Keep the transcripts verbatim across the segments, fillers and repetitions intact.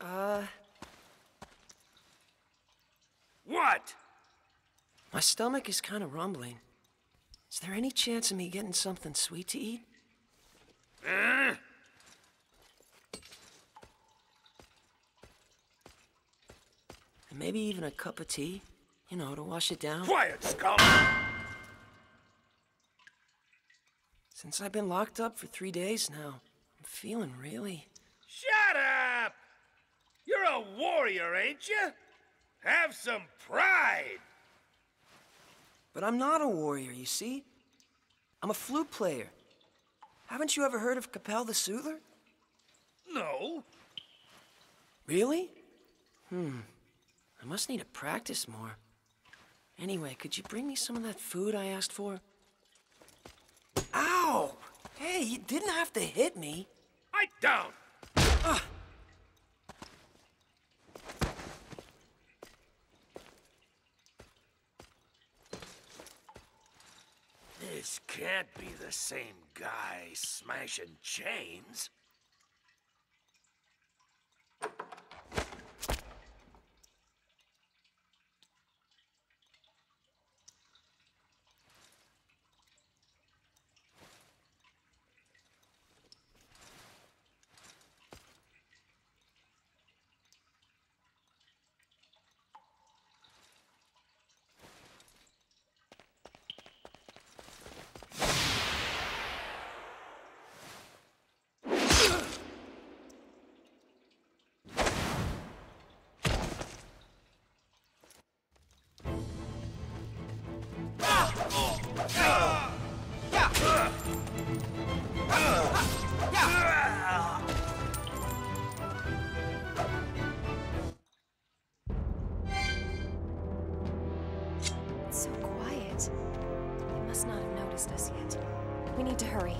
Uh... What? My stomach is kind of rumbling. Is there any chance of me getting something sweet to eat? Uh? And maybe even a cup of tea? You know, to wash it down? Quiet, scum! Since I've been locked up for three days now, I'm feeling really... Shut up! You're a warrior, ain't you? Have some pride! But I'm not a warrior, you see? I'm a flute player. Haven't you ever heard of Capel the Soother? No. Really? Hmm. I must need to practice more. Anyway, could you bring me some of that food I asked for? Ow! Hey, you didn't have to hit me. I don't. Ugh. This can't be the same guy smashing chains. It's so quiet. They must not have noticed us yet. We need to hurry.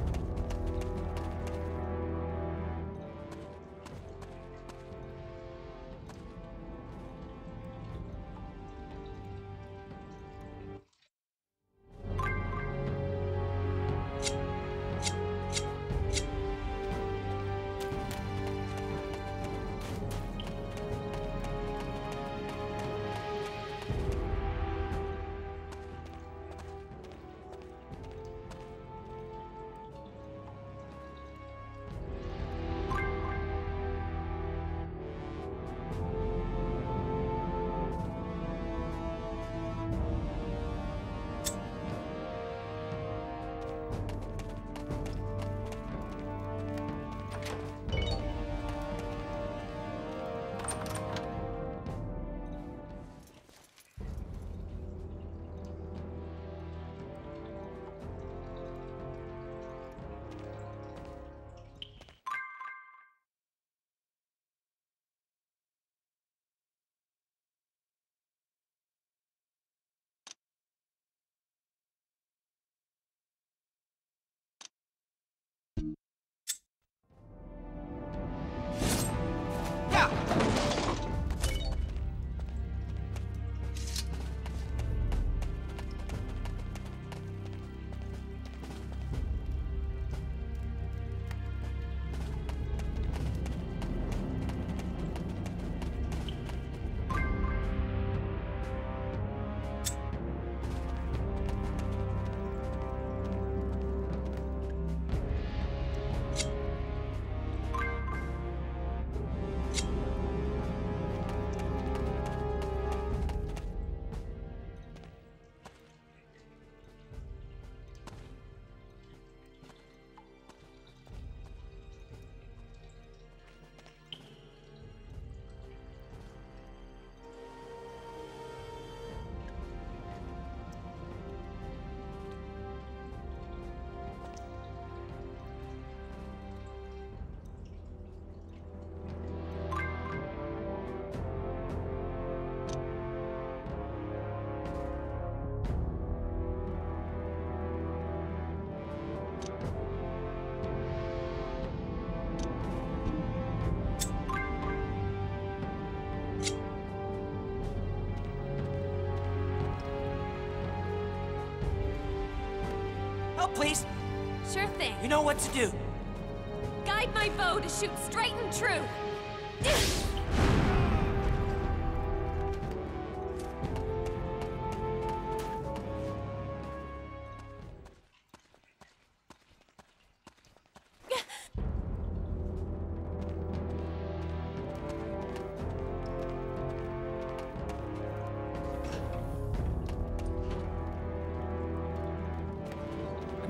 Please? Sure thing. You know what to do. Guide my bow to shoot straight and true.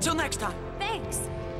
Until next time. Thanks.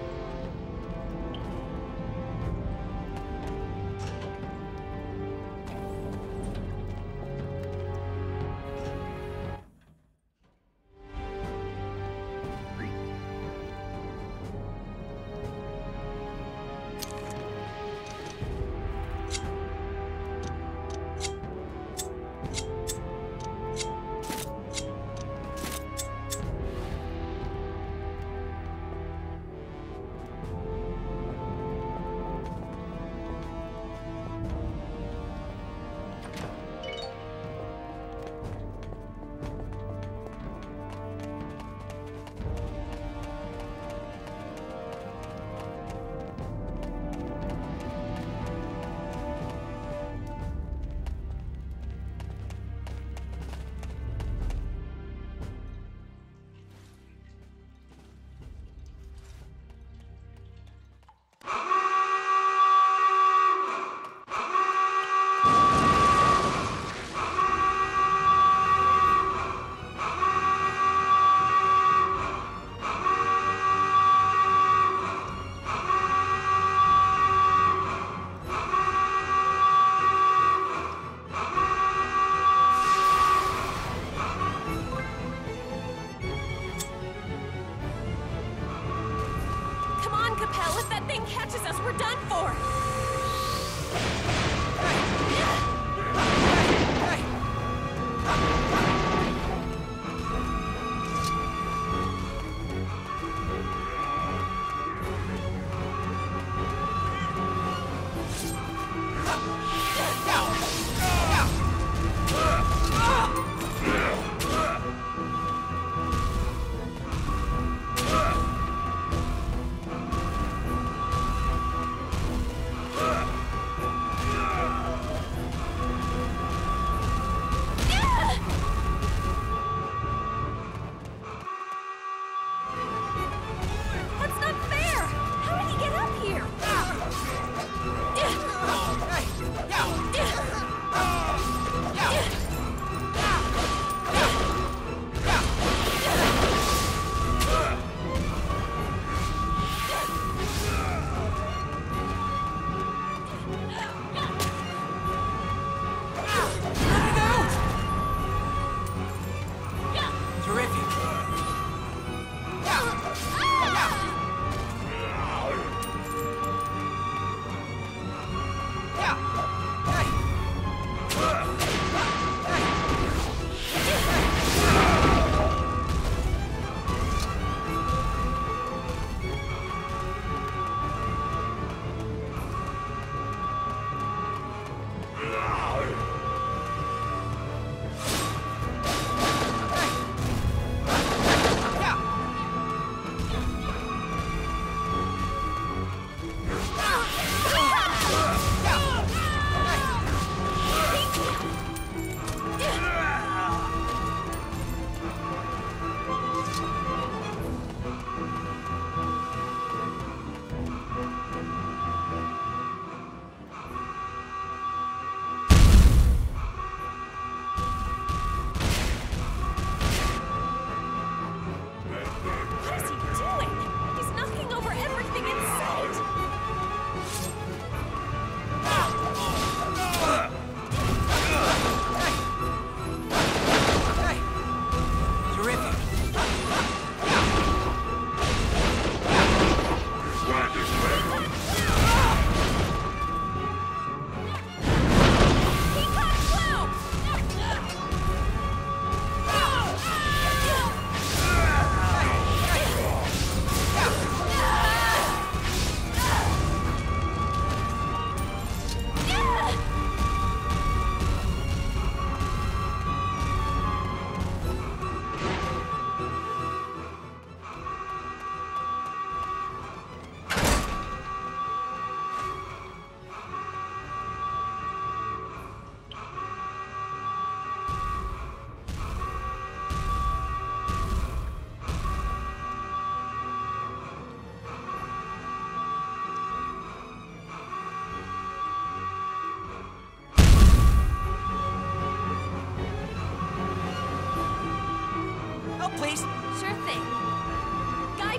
If that thing catches us, we're done for!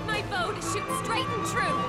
my bow to shoot straight and true.